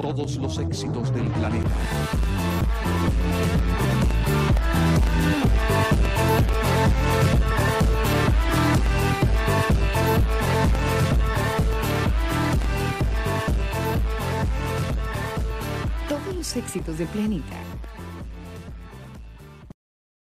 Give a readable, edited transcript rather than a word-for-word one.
todos los éxitos del planeta. Todos los éxitos de Planeta.